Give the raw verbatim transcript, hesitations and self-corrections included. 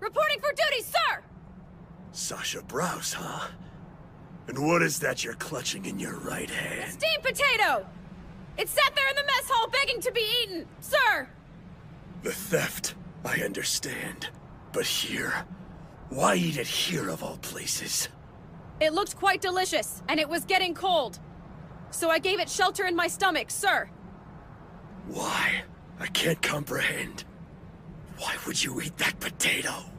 Reporting for duty, sir! Sasha Browse, huh? And what is that you're clutching in your right hand? Steamed potato! It sat there in the mess hall begging to be eaten, sir! The theft, I understand. But here? Why eat it here of all places? It looked quite delicious, and it was getting cold. So I gave it shelter in my stomach, sir. Why? I can't comprehend. Why would you eat that potato?